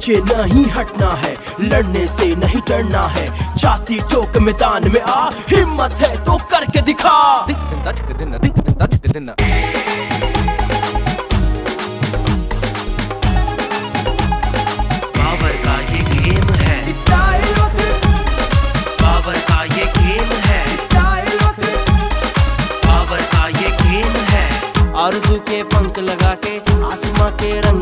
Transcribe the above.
पीछे नहीं हटना है, लड़ने से नहीं डरना है। छाती ठोक मैदान में आ, हिम्मत है तो करके दिखा। पावर का ये गेम है, पावर का ये गेम है, पावर का ये गेम है। आरज़ू के पंख लगा के आसमां के रंग